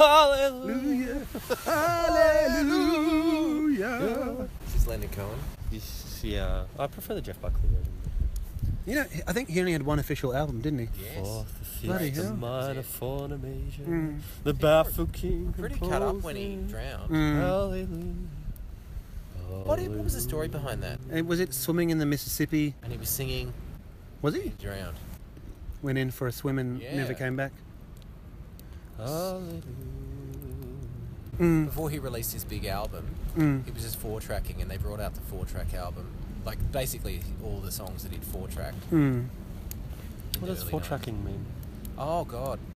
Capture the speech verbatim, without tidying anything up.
Hallelujah. Hallelujah. This is Leonard Cohen. This, yeah, I prefer the Jeff Buckley version. You know, I think he only had one official album, didn't he? Yes. Fourth, the fifth, Bloody the hell. minor formation, Mm. the baffled king. Pretty cut up when he drowned. Mm. Hallelujah. What, what was the story behind that? And was it swimming in the Mississippi? And he was singing. Was he? He drowned. Went in for a swim and Yeah. never came back. Hallelujah. Mm. Before he released his big album, Mm. he was just four-tracking, and they brought out the four-track album. Like, basically, all the songs that he'd four-tracked. Mm. What does early four nineties. tracking mean? Oh, God.